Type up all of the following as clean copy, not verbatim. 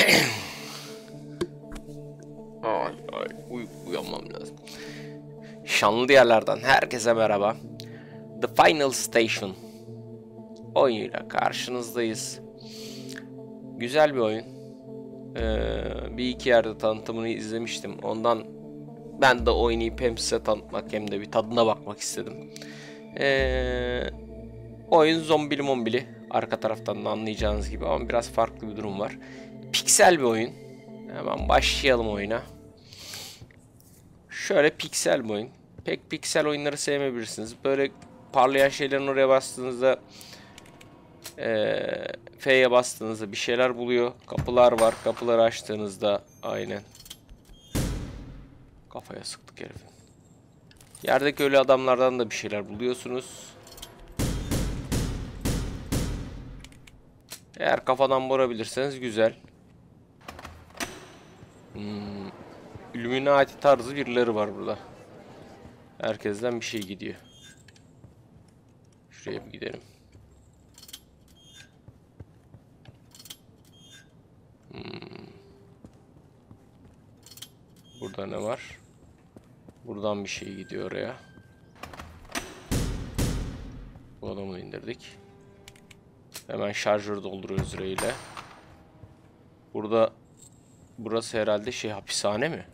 Ay ay uyanmam lazım. Şanlı diyarlardan herkese merhaba. The Final Station oyunuyla karşınızdayız. Güzel bir oyun. Bir iki yerde tanıtımını izlemiştim. Ondan ben de oynayıp hem size tanıtmak hem de bir tadına bakmak istedim. Oyun zombili mombili. Arka taraftan da anlayacağınız gibi ama biraz farklı bir durum var. Piksel bir oyun. Hemen başlayalım oyuna. Şöyle piksel bir oyun. Pek piksel oyunları sevmeyebilirsiniz. Böyle parlayan şeylerin oraya bastığınızda F'ye bastığınızda bir şeyler buluyor. Kapılar var. Kapıları açtığınızda aynen. Kafaya sıktık herifin. Yerdeki ölü adamlardan da bir şeyler buluyorsunuz. Eğer kafadan vurabilirseniz güzel. Illuminati tarzı birileri var burada. Herkesten bir şey gidiyor. Şuraya bir gidelim. Burada ne var? Buradan bir şey gidiyor oraya. Bu adamı indirdik. Hemen şarjör dolduruyoruz ile. Burası herhalde hapishane mi?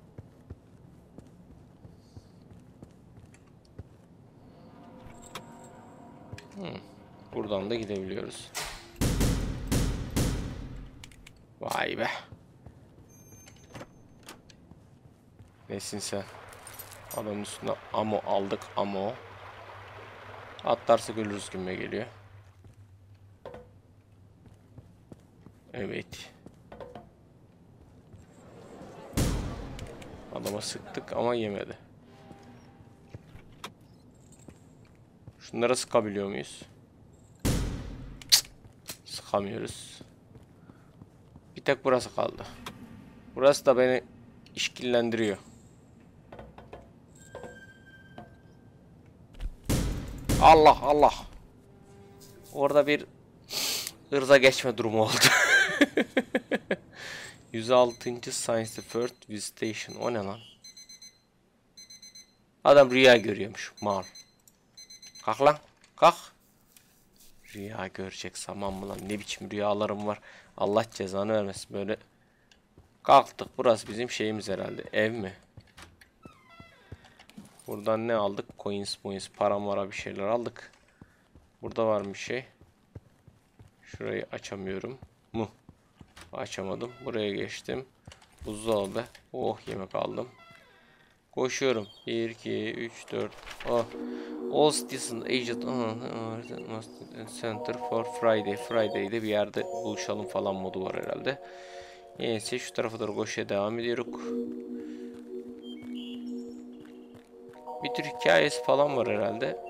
Buradan da gidebiliyoruz. Vay be. Nesin sen? Adamın üstüne ammo aldık, ammo. Atlarsak ölürüz gibime geliyor. Evet. Adama sıktık ama yemedi. Şunlara sıkabiliyor muyuz? Cık, sıkamıyoruz. Bir tek burası kaldı. Burası da beni işkillendiriyor. Allah Allah. Orada bir ırza geçme durumu oldu. 106. Science the First Visitation. O ne lan? Adam rüya görüyormuş. Mal. Kalk lan. Kalk. Rüya görecek zaman mı lan? Ne biçim rüyalarım var. Allah cezanı vermesin. Böyle kalktık. Burası bizim şeyimiz herhalde. Ev mi? Buradan ne aldık? Coins, param var, bir şeyler aldık. Burada var bir şey. Şurayı açamıyorum. Mu? Açamadım. Buraya geçtim. Buzdolabı. Oh, yemek aldım. Koşuyorum. 1, 2, 3, 4. Oh. All Citizen Agent Center for Friday. Friday'de bir yerde buluşalım falan modu var herhalde. Neyse şu tarafa doğru koşuya devam ediyoruz. Bir tür hikayesi falan var herhalde.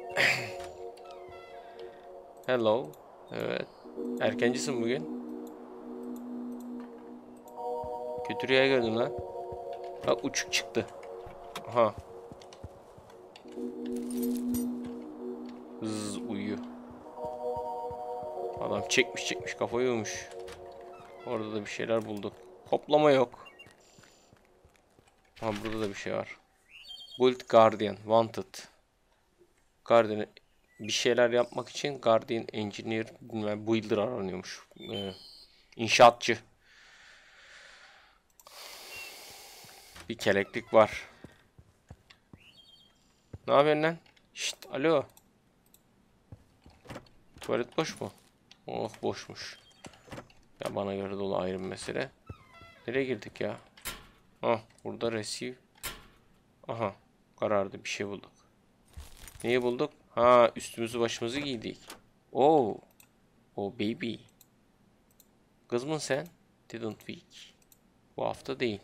Hello. Evet. Erkencisin bugün. Kötü rüya gördüm lan. Bak uçuk çıktı. Aha. Zzz, uyuyor. Adam çekmiş kafayı uyumuş. Orada da bir şeyler bulduk. Hoplama yok. Ha, burada da bir şey var. Build Guardian Wanted. Guardian bir şeyler yapmak için Guardian Engineer bilmem Builder aranıyormuş. İnşaatçı. Bir keleklik var. Ne yapıyorsun lan? Şşt, alo. Tuvalet boş mu? Oh, boşmuş. Ya bana göre dolu, ayrı bir mesele. Nereye girdik ya? Ah, burada receive. Aha, karardı, bir şey bulduk. Neyi bulduk? Ha, üstümüzü başımızı giydik. Oh. Oh baby. Kız mı sen? Didn't week. Bu hafta değil.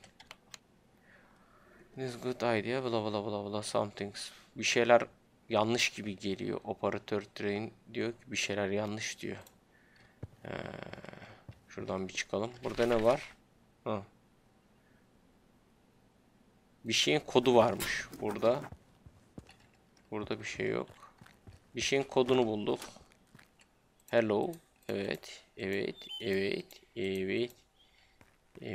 This good idea bla bla bla bla somethings. Bir şeyler yanlış gibi geliyor. Operatör train diyor ki bir şeyler yanlış diyor. Şuradan bir çıkalım. Burada ne var? Ha. Bir şeyin kodu varmış burada. Burada bir şey yok. Bir şeyin kodunu bulduk. Hello. Evet. Evet. Evet. Evet.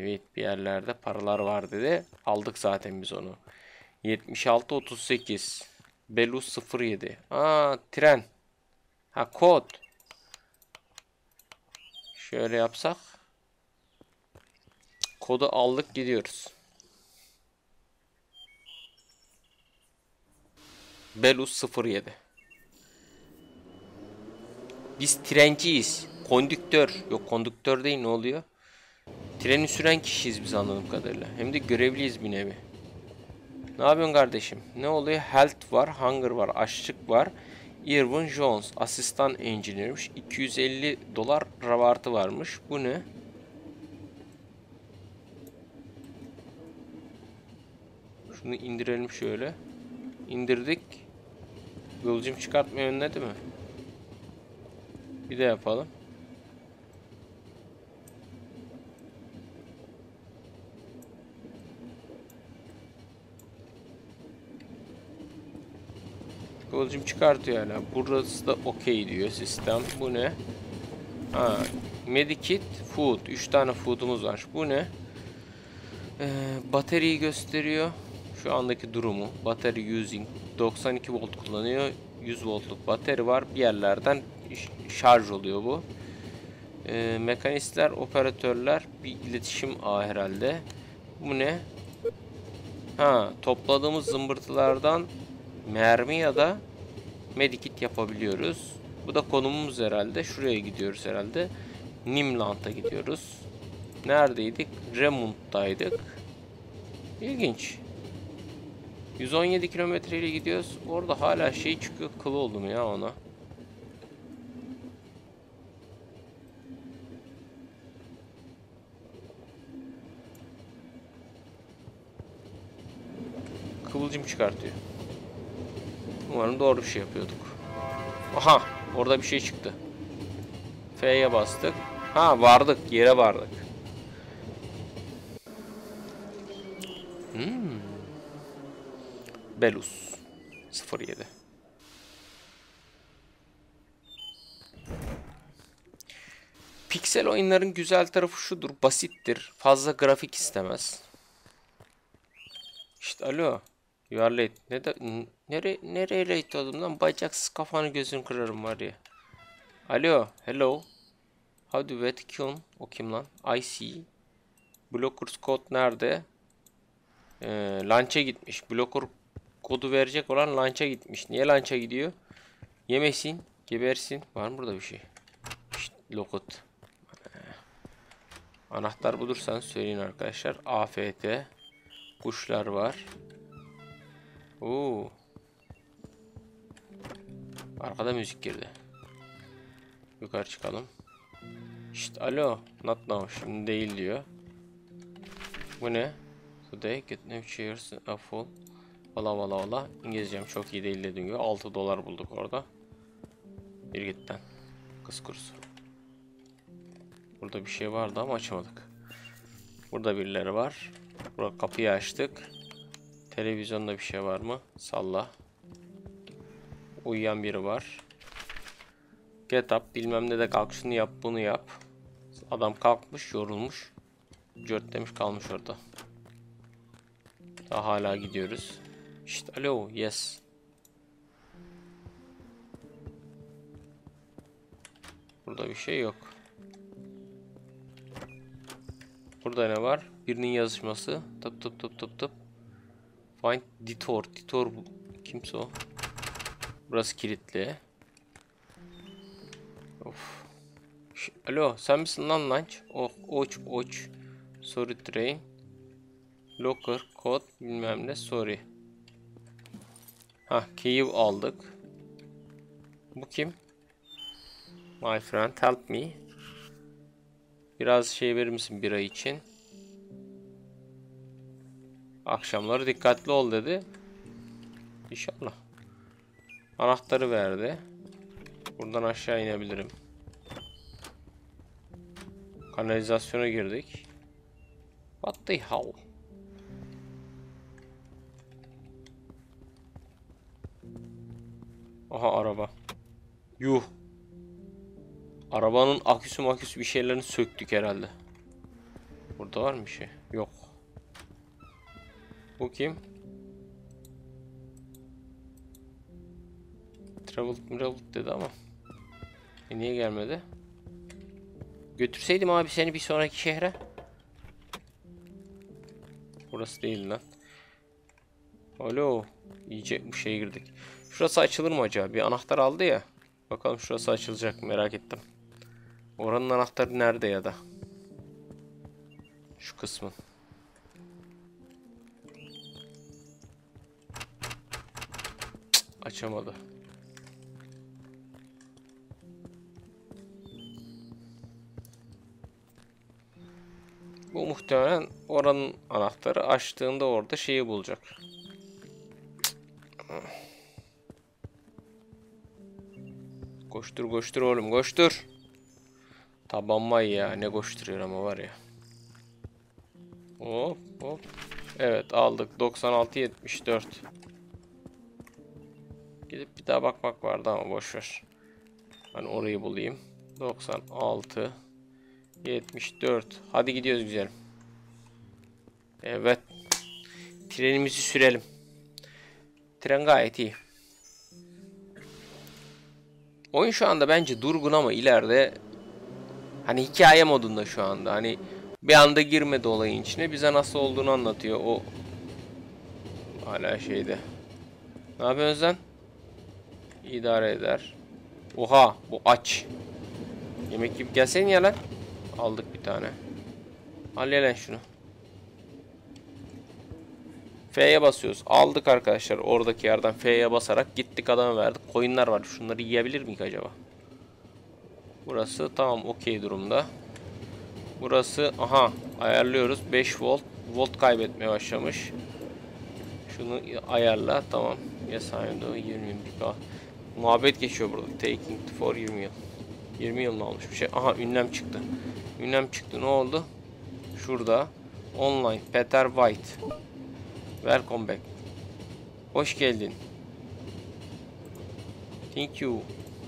Evet, bir yerlerde paralar var dedi. Aldık zaten biz onu. 76-38. Belus 07. Aa, tren. Ha, kod. Şöyle yapsak. Kodu aldık, gidiyoruz. Belus 07. Biz trenciyiz. Kondüktör. Yok, kondüktör değil, ne oluyor? Treni süren kişiyiz biz anladığım kadarıyla. Hem de görevliyiz bir nevi. Ne yapıyorsun kardeşim? Ne oluyor? Health var, Hunger var, açlık var. Irvin Jones, asistan engineer'miş. 250 dolar ravartı varmış. Bu ne? Şunu indirelim şöyle. İndirdik. Kıvılcım çıkartmayı önledi mi? Bir de yapalım. Kıvılcım çıkartıyor hala. Burası da okey diyor sistem. Bu ne? Ha, Medikit, food. 3 tane food'umuz var. Bu ne? Bataryayı gösteriyor. Şu andaki durumu. Battery using. 92 volt kullanıyor. 100 voltluk batarya var. Bir yerlerden şarj oluyor bu. Mekanistler, operatörler. Bir iletişim ağı herhalde. Bu ne? Ha, topladığımız zımbırtılardan mermi ya da medikit yapabiliyoruz. Bu da konumumuz herhalde. Şuraya gidiyoruz herhalde. Nimland'a gidiyoruz. Neredeydik? Remund'daydık. İlginç. 117 kilometre ile gidiyoruz. Orada hala şey çıkıyor. Kıl oldum ya ona. Kıvılcım çıkartıyor. Umarım doğru bir şey yapıyorduk. Aha! Orada bir şey çıktı. F'ye bastık. Ha, vardık. Yere vardık. Belus 07. Piksel oyunların güzel tarafı şudur. Basittir. Fazla grafik istemez. İşte alo. You are late. Nereye late oldum lan? Bacaksız kafanı gözünü kırarım var ya. Alo. Hello. How do you kill? O kim lan? I see. Blockers code nerede? Lunch'a gitmiş. Blocker kodu verecek olan lunch'a gitmiş. Niye lunch'a gidiyor? Yemesin. Gebersin. Var mı burada bir şey? Şşt, lokot. Anahtar bulursanız söyleyin arkadaşlar. AFT. Kuşlar var. Oo. Arkada müzik girdi. Yukarı çıkalım. Şşt, alo. Not now. Şimdi değil diyor. Bu ne? Today get new chairs a full. Valla valla valla. İngilizcem çok iyi değil dediğim gibi. 6 dolar bulduk orada. Bir gitten. Kız kurusu. Burada bir şey vardı ama açamadık. Burada birileri var. Burada kapıyı açtık. Televizyonda bir şey var mı? Salla. Uyuyan biri var. Get up. Bilmem ne de kalk, şunu yap, bunu yap. Adam kalkmış, yorulmuş. Cört demiş, kalmış orada. Daha hala gidiyoruz. İşte alo. Yes. Burada bir şey yok. Burada ne var? Birinin yazışması. Tıp tıp tıp tıp tıp. Find Detour. Detour bu. Kimse o? Burası kilitli. Of. Alo, sen misin lan lunch? Oh, oç. Sorry train. Locker, code, bilmem ne, sorry. Ha, key aldık. Bu kim? My friend, help me. Biraz şey verir misin bira için? Akşamları dikkatli ol dedi. İnşallah. Anahtarı verdi. Buradan aşağı inebilirim. Kanalizasyona girdik. What the hell? Aha, araba. Yuh. Arabanın aküsü bir şeylerini söktük herhalde. Burada var mı bir şey? Yok. Bu kim? Travel dedi ama. Niye gelmedi? Götürseydim abi seni bir sonraki şehre. Burası değil lan. Alo. İyice bu şeye girdik. Şurası açılır mı acaba? Bir anahtar aldı ya. Bakalım şurası açılacak mı, merak ettim. Oranın anahtarı nerede ya da? Şu kısmın. Cık, açamadı. Bu muhtemelen oranın anahtarı, açtığında orada şeyi bulacak. Koştur koştur oğlum, koştur. Taban vay ya, ne koşturuyor ama var ya. Hop hop. Evet, aldık 96-74. Gidip bir daha bakmak vardı ama boşver. Ben orayı bulayım. 96 74. Hadi gidiyoruz güzelim. Evet. Trenimizi sürelim. Tren gayet iyi. Oyun şu anda bence durgun ama ileride hani hikaye modunda şu anda. Hani bir anda girmedi olayın içine. Bize nasıl olduğunu anlatıyor. O hala şeyde. Ne yapıyorsun sen? İdare eder. Oha, bu aç. Yemek yiyip gelsen ya lan. Aldık bir tane. Al lan şunu. F'ye basıyoruz. Aldık arkadaşlar. Oradaki yerden F'ye basarak gittik, adama verdik. Koyunlar var. Şunları yiyebilir miyik acaba? Burası tamam, okey durumda. Burası aha, ayarlıyoruz. 5 volt. Volt kaybetmeye başlamış. Şunu ayarla. Tamam. Yes, I know. 20 yıl. Muhabbet geçiyor burada. Taking for 20 yıl. 20 yıl mı olmuş bir şey? Aha, ünlem çıktı. Ünlem çıktı. Ne oldu? Şurada. Online. Peter White. Welcome back. Hoş geldin. Thank you.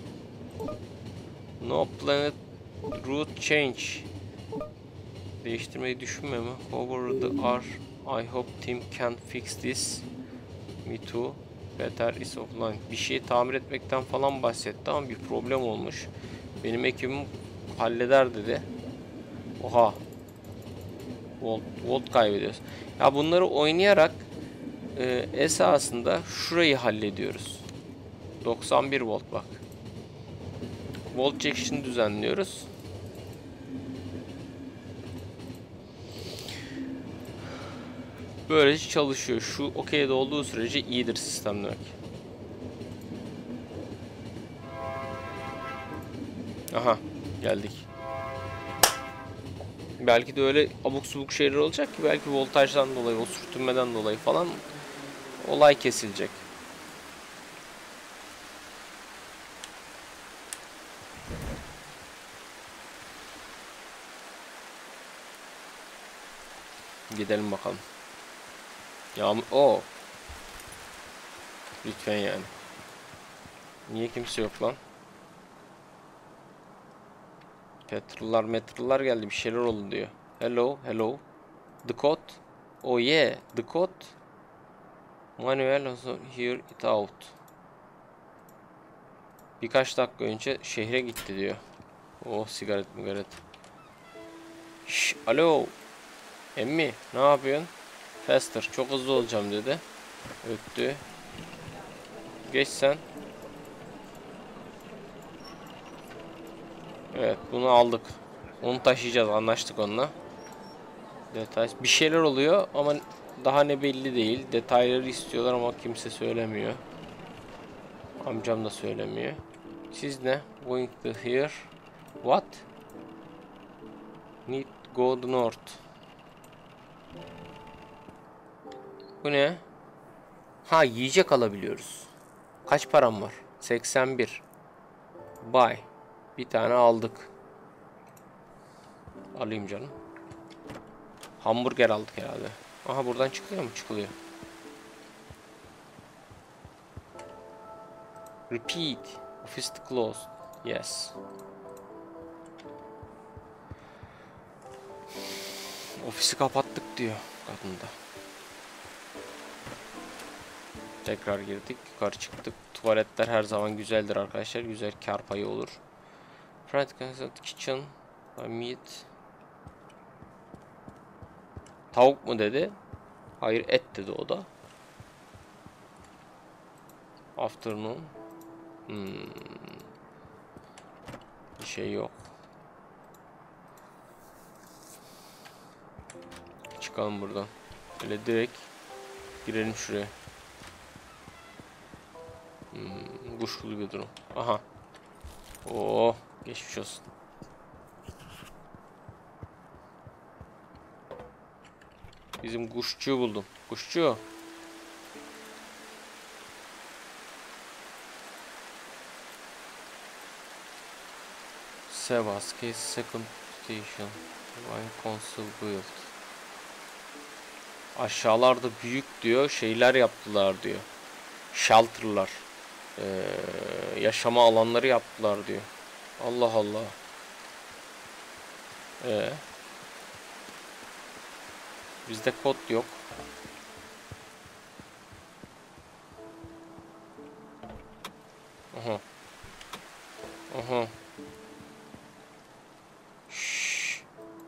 No planet route change. Değiştirmeyi düşünme mi? Over the R. I hope Tim can fix this. Me too. Peter is offline. Bir şeyi tamir etmekten falan bahsetti ama bir problem olmuş. Benim ekibim halleder dedi. Oha. Volt kaybediyoruz. Ya bunları oynayarak esasında şurayı hallediyoruz. 91 volt bak. Volt injection düzenliyoruz. Böylece çalışıyor. Şu okeyde olduğu sürece iyidir sistem demek. Aha, geldik. Belki de öyle abuk subuk şeyler olacak ki, belki voltajdan dolayı, o sürtünmeden dolayı falan olay kesilecek. Gidelim bakalım. Yağmur. Oo. Lütfen yani. Niye kimse yok lan? Petrollar geldi. Bir şeyler oldu diyor. Hello, hello. The code. Oh yeah, the code. Manuel also hear it out. Birkaç dakika önce şehre gitti diyor. Oh, sigaret. Şş, alo. Emmi, ne yapıyorsun? Faster, çok hızlı olacağım dedi. Öttü. Geç sen. Evet, bunu aldık. Onu taşıyacağız, anlaştık onunla. Detay. Bir şeyler oluyor ama daha ne belli değil. Detayları istiyorlar ama kimse söylemiyor. Amcam da söylemiyor. Siz ne? Going to here. What? Need go to north. Bu ne? Ha, yiyecek alabiliyoruz. Kaç param var? 81. Buy. Bir tane aldık. Alayım canım. Hamburger aldık herhalde. Aha, buradan çıkıyor mu? Çıkılıyor. Repeat. Office closed. Yes. Ofisi kapattık diyor kadın da. Tekrar girdik. Yukarı çıktık. Tuvaletler her zaman güzeldir arkadaşlar. Güzel kar payı olur. Private kitchen. Meat. Tavuk mu dedi? Hayır, et dedi o da. Afternoon. Bir şey yok. Çıkalım buradan. Öyle direkt girelim şuraya. Kuşkulu bir durum. Aha. Oo, geçmiş olsun. Bizim kuşçuyu buldum. Kuşçu. Sevas Case Second Station. Wine Console Build. Aşağılarda büyük diyor. Şeyler yaptılar diyor. Shelter'lar. Yaşama alanları yaptılar diyor. Allah Allah. Bizde kod yok. Aha. Aha. Şşş.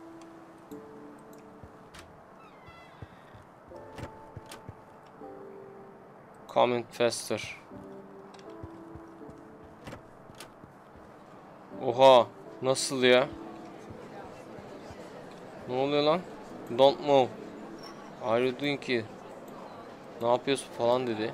Coming faster. Oha. Nasıl ya? Ne oluyor lan? Don't move. Are you doing ki? Ne yapıyorsun falan dedi.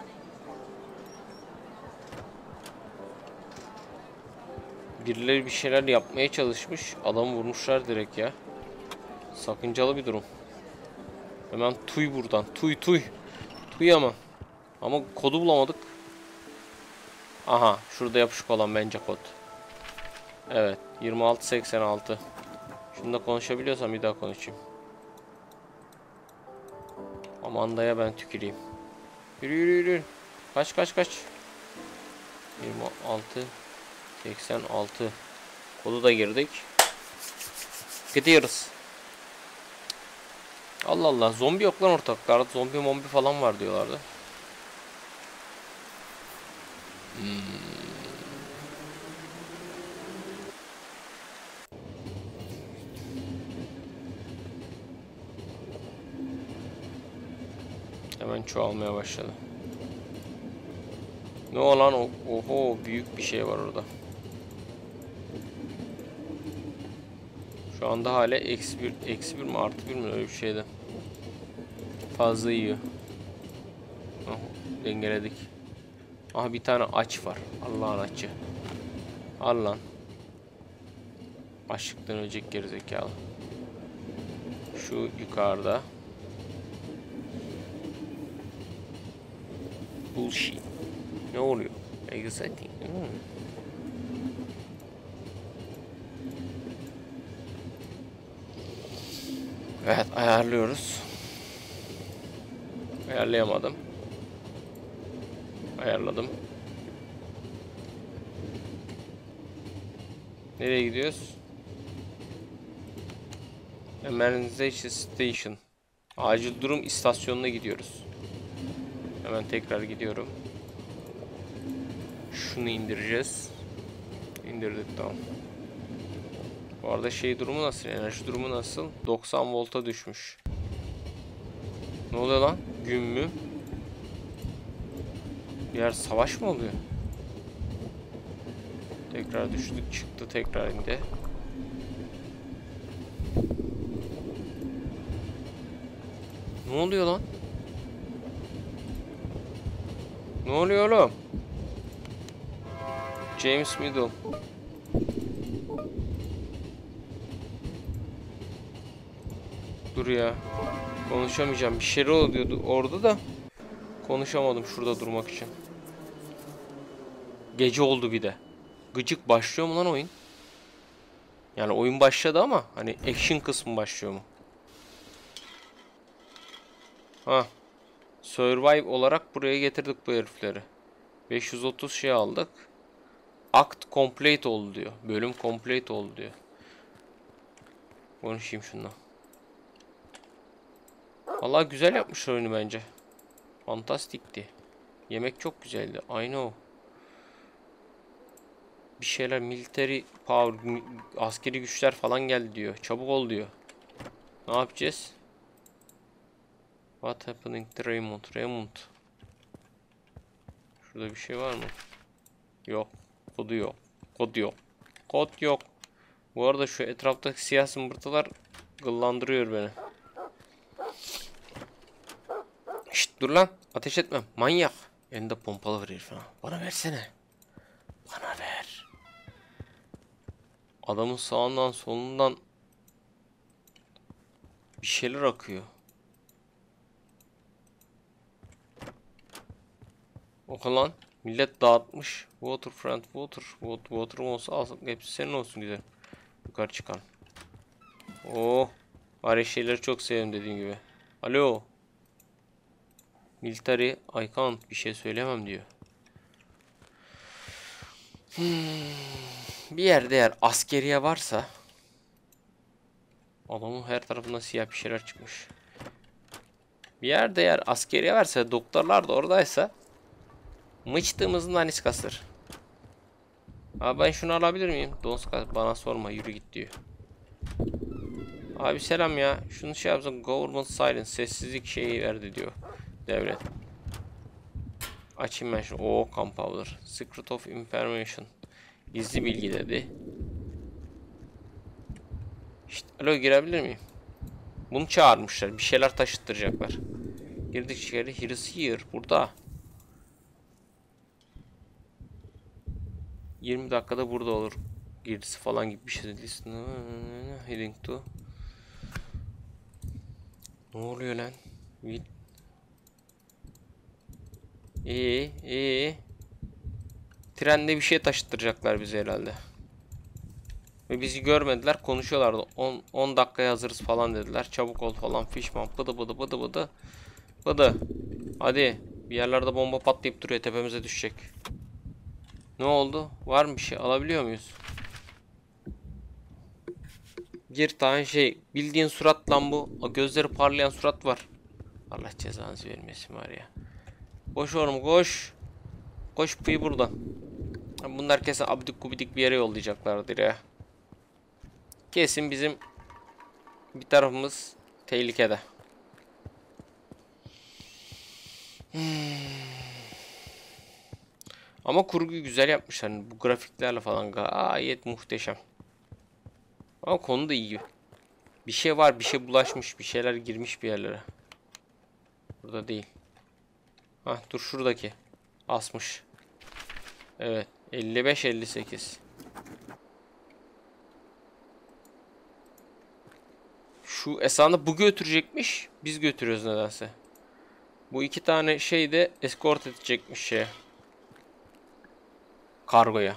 Birileri bir şeyler yapmaya çalışmış. Adamı vurmuşlar direkt ya. Sakıncalı bir durum. Hemen tuy buradan. Tuy. Tuy ama. Ama kodu bulamadık. Aha. Şurada yapışık olan bence kod. Evet. 2686. Şunu da konuşabiliyorsam bir daha konuşayım. Amanda'ya ben tüküreyim. Yürü. Kaç. 2686. Kodu da girdik. Gidiyoruz. Allah Allah. Zombi yok lan ortaklarda. Zombi falan var diyorlardı. Hemen çoğalmaya başladı. Ne olan o? Oho, büyük bir şey var orada. Şu anda hala eksi bir mi artı bir mi öyle bir şeydi. Fazla yiyor. Oh, dengeledik. Aha, bir tane aç var. Allah'ın açı. Al lan. Açlıktan ölecek gerizekalı. Şu yukarıda. Bullshit. Ne oluyor? Exciting. Evet, ayarlıyoruz. Ayarlayamadım. Ayarladım. Nereye gidiyoruz? Emergency Station. Acil durum istasyonuna gidiyoruz. Hemen tekrar gidiyorum. Şunu indireceğiz. İndirdik, tamam. Bu arada şey durumu nasıl? Enerji durumu nasıl? 90 volta düşmüş. Ne oluyor lan? Gün mü? Bir yer savaş mı oluyor? Tekrar düştük, çıktı, tekrar indi. Ne oluyor lan? Ne oluyor oğlum? James Middle. Dur ya. Konuşamayacağım. Bir şeyler oluyordu orada da. Konuşamadım şurada durmak için. Gece oldu bir de. Gıcık, başlıyor mu lan oyun? Yani oyun başladı ama hani action kısmı başlıyor mu? Ha. Survive olarak buraya getirdik bu herifleri. 530 şey aldık. Act complete oldu diyor. Bölüm complete oldu diyor. Konuşayım şundan. Vallahi güzel yapmışlar oyunu bence. Fantastikti. Yemek çok güzeldi. I know. Bir şeyler military power, askeri güçler falan geldi diyor. Çabuk ol diyor. Ne yapacağız? What happening to Raymond? Raymond. Şurada bir şey var mı? Yok. Kodu yok. Kod yok. Kod yok. Bu arada şu etraftaki siyah zımbırtılar gıllandırıyor beni. Şşt dur lan. Ateş etmem. Manyak. Elinde pompalı var herif ha. Bana versene. Bana ver. Adamın sağından solundan bir şeyler akıyor. Oku lan. Millet dağıtmış. Waterfront water. Water'ım olsa alsak hepsi senin olsun güzel. Yukarı çıkan. Oh. Var ya şeyleri çok seviyorum dediğim gibi. Alo. Military I can't bir şey söylemem diyor. Bir yerde eğer askeriye varsa adamın her tarafından siyah bir şeyler çıkmış. Bir yerde eğer askeriye varsa doktorlar da oradaysa mıçtığımızın daniskasıdır. Abi ben şunu alabilir miyim? Donska bana sorma yürü git diyor. Abi selam ya. Şunu şey yapsın government silence sessizlik şeyi verdi diyor. Devlet. Açayım ben şunu. Oo Gunpowder. Secret of information. Gizli bilgi dedi. İşte alo girebilir miyim? Bunu çağırmışlar. Bir şeyler taşıttıracaklar. Girdik içeri. Here is here. Burada. 20 dakikada burada olur. Girdisi falan gibi bir şey. Heading to. Ne oluyor lan? Trende bir şey taşıttıracaklar bize herhalde. Ve bizi görmediler, konuşuyorlardı. 10 dakikaya hazırız falan dediler. Çabuk ol falan fişman. Bıdı bıdı bıdı bıdı. Bıdı. Hadi. Bir yerlerde bomba patlayıp duruyor. Tepemize düşecek. Ne oldu? Var mı bir şey? Alabiliyor muyuz? Bir tane şey. Bildiğin surat lan bu. O gözleri parlayan surat var. Allah cezanızı vermesin var ya. Koş oğlum koş. Koş pıy buradan. Bunlar kesin abidik gubidik bir yere yollayacaklardır ya. Kesin bizim bir tarafımız tehlikede. Ama kurguyu güzel yapmışlar. Bu grafiklerle falan gayet muhteşem. Ama konu da iyi. Bir şey var, bir şey bulaşmış, bir şeyler girmiş bir yerlere. Burada değil. Hah dur şuradaki. Asmış. Evet. 55-58. Şu esnada bu götürecekmiş. Biz götürüyoruz nedense. Bu iki tane şey de escort edecekmiş şeye. Kargoya.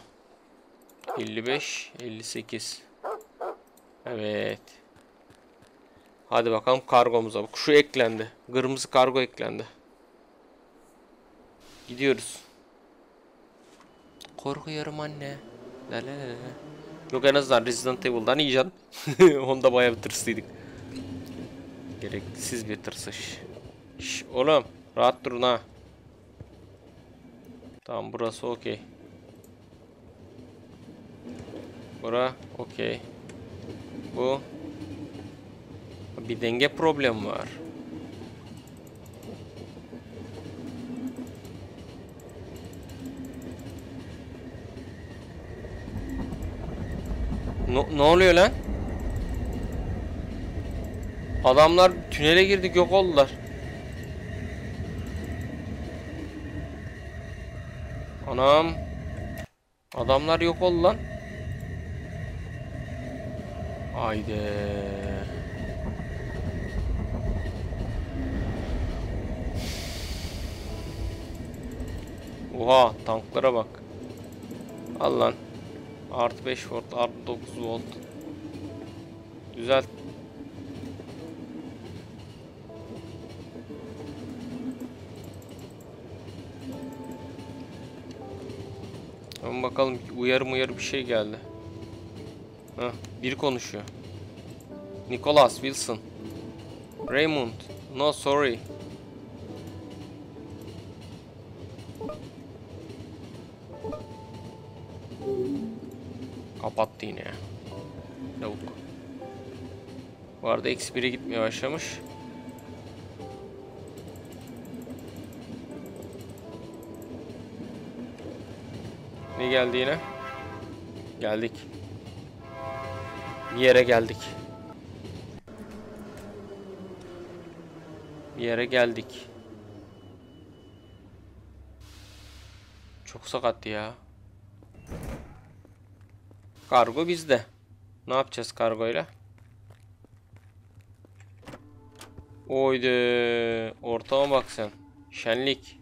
55-58. Evet. Hadi bakalım kargomuza. Bak şu eklendi. Kırmızı kargo eklendi. Gidiyoruz. Korkuyorum anne. La la la la. Yok en azından Resident Evil'dan iyican. Onda bayağı bir tırslıydık. Gereksiz bir tırsış. Şş, oğlum rahat durun ha. Tamam burası okey. Bura okey. Bu. Bir denge problemi var. Ne oluyor lan? Adamlar tünele girdik yok oldular. Anam. Adamlar yok oldu lan. Haydi. Oha tanklara bak. Al lan. Artı 5 volt, artı 9 volt. Güzel. Ama bakalım uyarı bir şey geldi. Heh, biri konuşuyor. Nicholas Wilson. Raymond. No sorry. Kapattı yine ya. Lavuk. Bu arada X1'e gitmeye başlamış. Ne geldi yine? Geldik. Bir yere geldik. Bir yere geldik. Çok sakattı ya. Kargo bizde. Ne yapacağız kargoyla? Oydu. Ortama bak sen. Şenlik.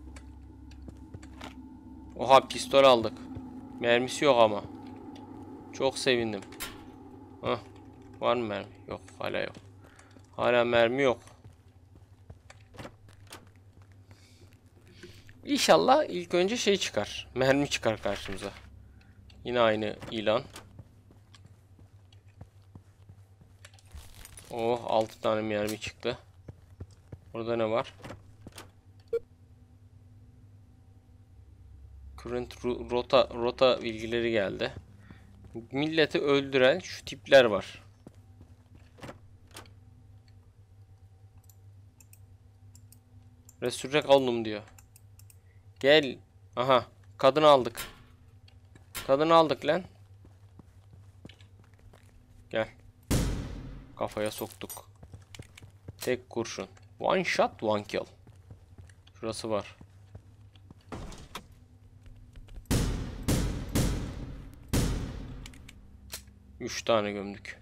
Oha, pistol aldık. Mermisi yok ama. Çok sevindim. Hah. Var mı mermi? Yok. Hala yok. Hala mermi yok. İnşallah ilk önce şey çıkar. Mermi çıkar karşımıza. Yine aynı ilan. Oh, 6 tane mermi çıktı. Burada ne var? Current rota bilgileri geldi. Milleti öldüren şu tipler var. Resurrect aldım diyor. Gel. Aha. Kadını aldık. Kadını aldık lan. Gel. Kafaya soktuk. Tek kurşun. One shot, one kill. Şurası var. Üç tane gömdük.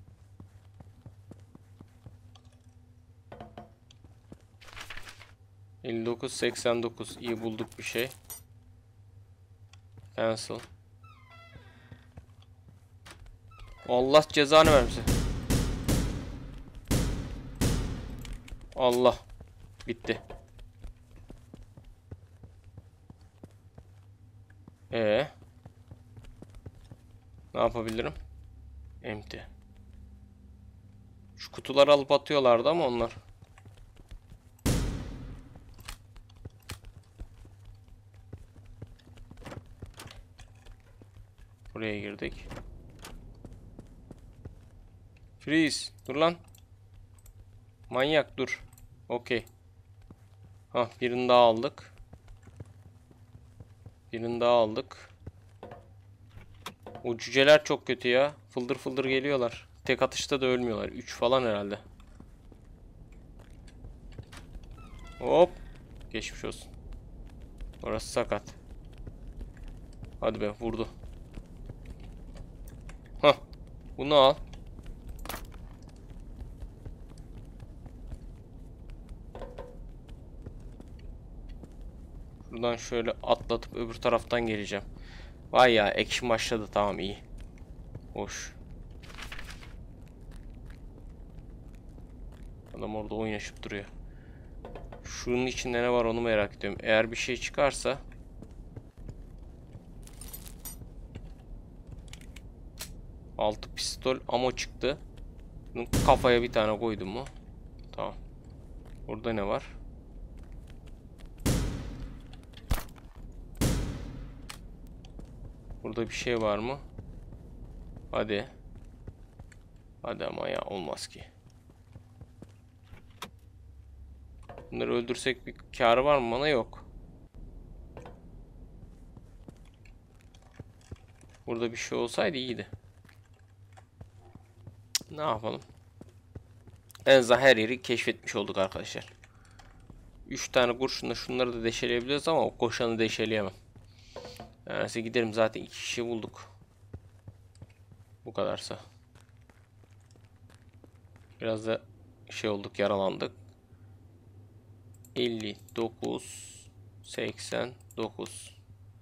$59.89. İyi bulduk bir şey. Cancel. Allah cezanı vermesin. Allah. Bitti. Ne yapabilirim? Empty. Şu kutuları alıp atıyorlardı ama onlar. Buraya girdik. Freeze. Dur lan. Manyak dur. Okey. Hah, birini daha aldık. Birini daha aldık. O cüceler çok kötü ya. Fıldır fıldır geliyorlar. Tek atışta da ölmüyorlar. 3 falan herhalde. Hop. Geçmiş olsun. Orası sakat. Hadi be, vurdu. Hah. Bunu al. Buradan şöyle atlatıp öbür taraftan geleceğim. Vay ya, action başladı, tamam, iyi. Hoş. Adam orada oynaşıp duruyor. Şunun içinde ne var onu merak ediyorum. Eğer bir şey çıkarsa. Altı pistol ammo çıktı. Bunun kafaya bir tane koydum mu? Tamam. Burada ne var? Burada bir şey var mı? Hadi. Hadi ama ya, olmaz ki. Bunları öldürsek bir kârı var mı bana? Yok. Burada bir şey olsaydı iyiydi. Ne yapalım? En azından her yeri keşfetmiş olduk arkadaşlar. 3 tane kurşunla şunları da deşeleyebiliyoruz ama o koşanı deşeleyemem. Neyse gidelim, zaten 2 kişi bulduk. Bu kadarsa. Biraz da şey olduk, yaralandık. 59 89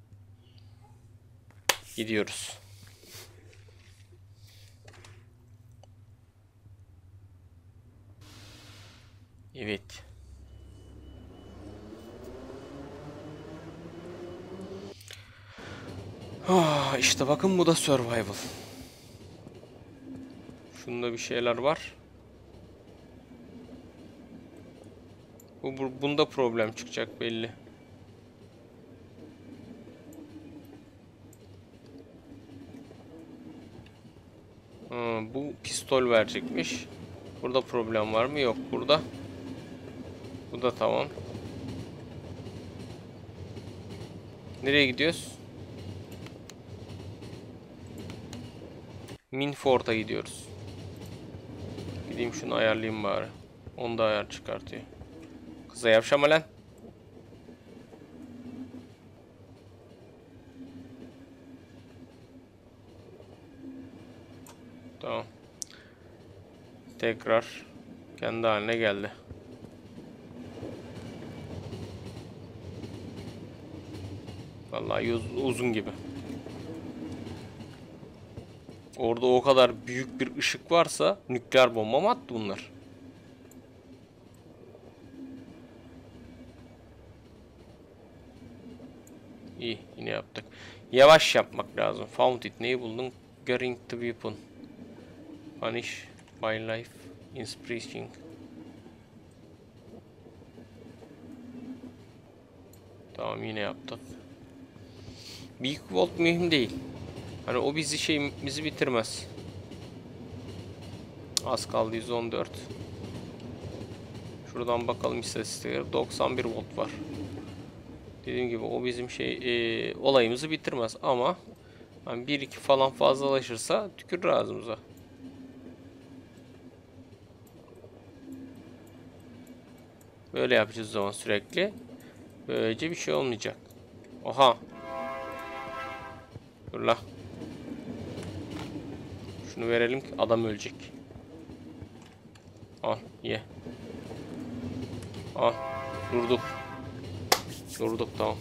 gidiyoruz. Evet. İşte bakın, bu da survival. Şunda bir şeyler var. Bunda problem çıkacak belli. Bu pistol verecekmiş. Burada problem var mı? Yok burada. Bu da tamam. Nereye gidiyoruz? Minfort'a gidiyoruz. Gideyim şunu ayarlayayım bari. Onu da ayar çıkartıyor. Kıza yavşama lan. Tamam. Tekrar kendi haline geldi. Vallahi uzun gibi. Orada o kadar büyük bir ışık varsa nükleer bomba mı attı bunlar? İyi, yine yaptık. Yavaş yapmak lazım. Found it. Neyi buldun? Getting the weapon. Punish by life. Inspiration. Tamam, yine yaptık. Big Vault mühim değil. Hani o bizi bitirmez. Az kaldı 114. Şuradan bakalım istatistikleri. 91 volt var. Dediğim gibi o bizim olayımızı bitirmez ama hani 1-2 falan fazlalaşırsa tükürür ağzımıza. Böyle yapacağız o zaman sürekli. Böylece bir şey olmayacak. Oha. Dur la. Şunu verelim ki adam ölecek. Al ye. Al. Durduk. Durduk tamam.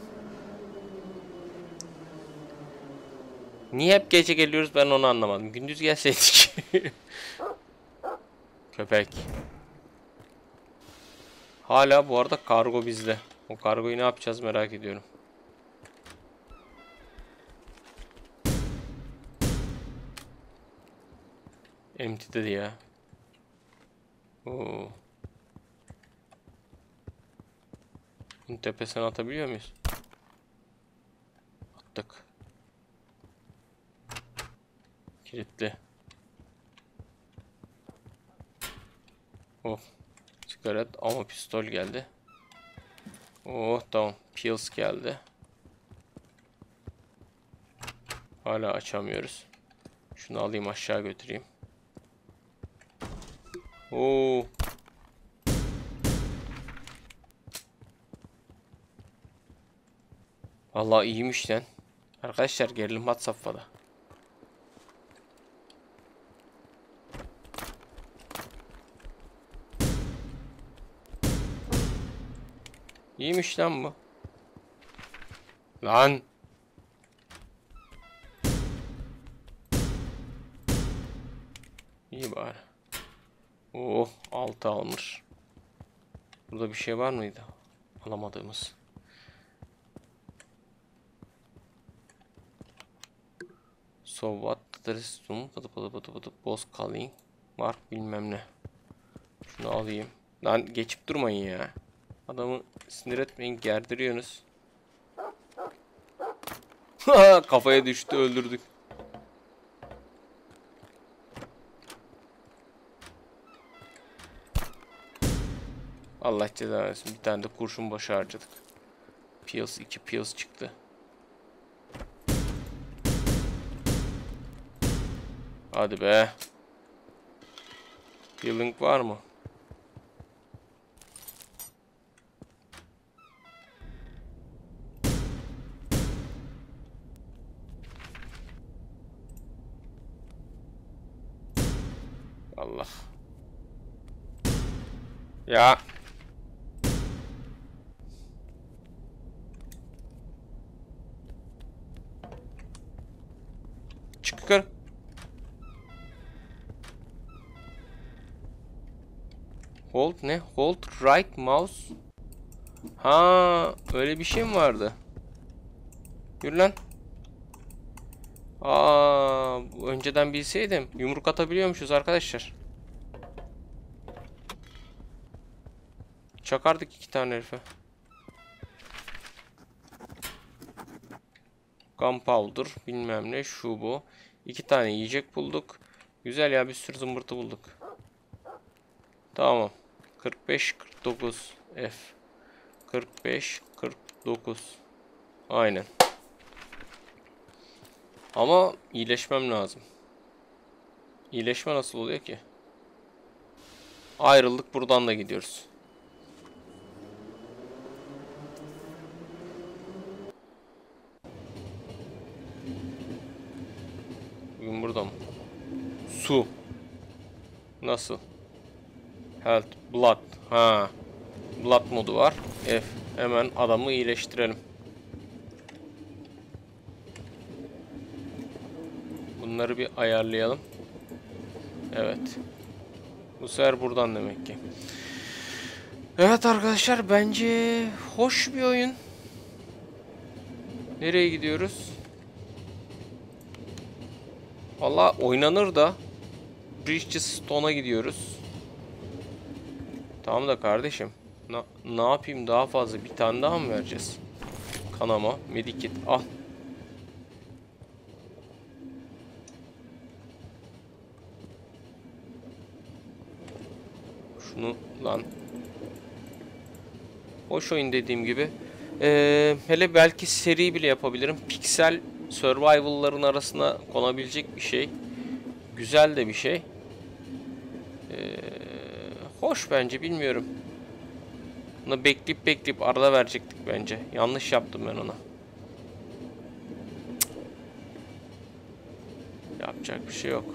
Niye hep gece geliyoruz ben onu anlamadım. Gündüz gelseydik. Köpek. Hala bu arada kargo bizde. O kargoyu ne yapacağız merak ediyorum. Empty dedi ya. Oo. Bunun tepesine atabiliyor muyuz? Attık. Kilitli. Oh. Sigaret ama pistol geldi. Oh tamam. Pills geldi. Hala açamıyoruz. Şunu alayım aşağı götüreyim. Oo. Vallahi iyiymiş lan. Arkadaşlar gerilim had safhada. İyiymiş lan bu. Lan. İyi bari. Oh 6 almış. Burada bir şey var mıydı? Alamadığımız. So what there is some boss calling var bilmem ne. Şunu alayım. Lan geçip durmayın ya. Adamı sinir etmeyin, gerdiriyorsunuz. Kafaya düştü, öldürdük. Allah cezanı versin. Bir tane de kurşun başı harcadık. Pills 2 pills çıktı. Hadi be. Healing var mı? Allah. Ya. Çık yukarı. Hold ne? Hold right mouse. Ha, öyle bir şey mi vardı? Yürü lan. Aa, önceden bilseydim. Yumruk atabiliyormuşuz arkadaşlar. Çakardık 2 tane herife. Gunpowder bilmem ne şu bu. 2 tane yiyecek bulduk. Güzel ya, bir sürü zımbırtı bulduk. Tamam. 45 49 F. 45 49. Aynen. Ama iyileşmem lazım. İyileşme nasıl oluyor ki? Ayrıldık, buradan da gidiyoruz. Bugün burada mı? Su. Nasıl? Health, blood. Ha. Blood modu var. F. Hemen adamı iyileştirelim. Bunları bir ayarlayalım. Evet. Bu sefer buradan demek ki. Evet arkadaşlar, bence hoş bir oyun. Nereye gidiyoruz? Valla oynanır da. Bridgestone'a gidiyoruz. Tamam da kardeşim. Ne yapayım daha fazla? Bir tane daha mı vereceğiz? Kanama, medikit al. Şunu lan. Hoş oyun dediğim gibi. Hele belki seri bile yapabilirim. Piksel survival'ların arasına konabilecek bir şey. Güzel de bir şey. Hoş bence, bilmiyorum. Bunu bekleyip arada verecektik bence. Yanlış yaptım ben ona. Yapacak bir şey yok.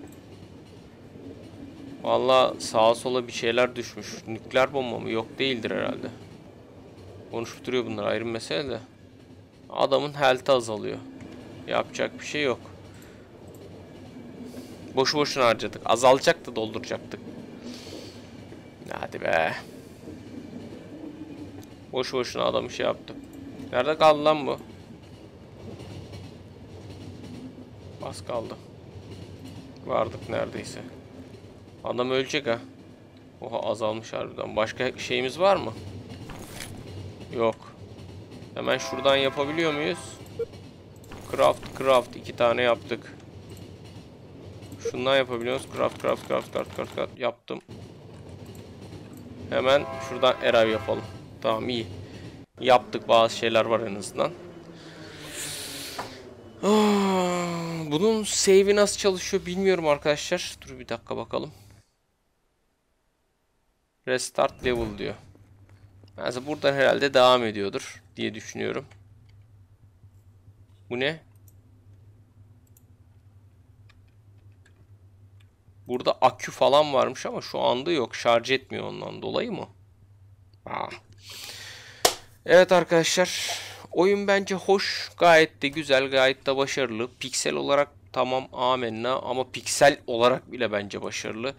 Vallahi sağa sola bir şeyler düşmüş. Nükleer bomba mı? Yok, değildir herhalde. Konuşup duruyor bunlar, ayrı bir mesele de. Adamın health'ı azalıyor. Yapacak bir şey yok. Boşu boşuna harcadık. Azalacaktı, dolduracaktık. Hadi be. Boşu boşuna adamı şey yaptı. Nerede kaldı lan bu? Az kaldı. Vardık neredeyse. Adam ölecek ha. Oha, azalmış harbiden. Başka şeyimiz var mı? Yok. Hemen şuradan yapabiliyor muyuz? Craft. 2 tane yaptık. Şundan yapabiliyoruz. Craft. Yaptım. Hemen şuradan Eray yapalım. Tamam, iyi. Yaptık, bazı şeyler var en azından. Bunun save'i nasıl çalışıyor bilmiyorum arkadaşlar. Dur bir dakika bakalım. Restart level diyor. Yani buradan herhalde devam ediyordur diye düşünüyorum. Bu ne? Burada akü falan varmış ama şu anda yok. Şarj etmiyor ondan dolayı mı? Evet arkadaşlar. Oyun bence hoş. Gayet de güzel. Gayet de başarılı. Piksel olarak tamam, amenna. Ama piksel olarak bile bence başarılı.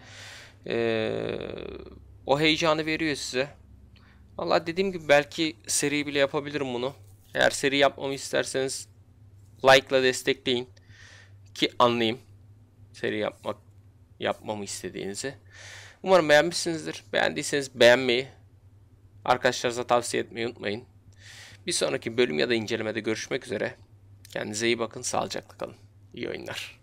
O heyecanı veriyor size. Vallahi dediğim gibi belki seri bile yapabilirim bunu. Eğer seri yapmamı isterseniz like'la destekleyin. Ki anlayayım seri yapmamı istediğinizi. Umarım beğenmişsinizdir. Beğendiyseniz beğenmeyi, arkadaşlarınıza tavsiye etmeyi unutmayın. Bir sonraki bölüm ya da incelemede görüşmek üzere. Kendinize iyi bakın, sağlıcakla kalın. İyi oyunlar.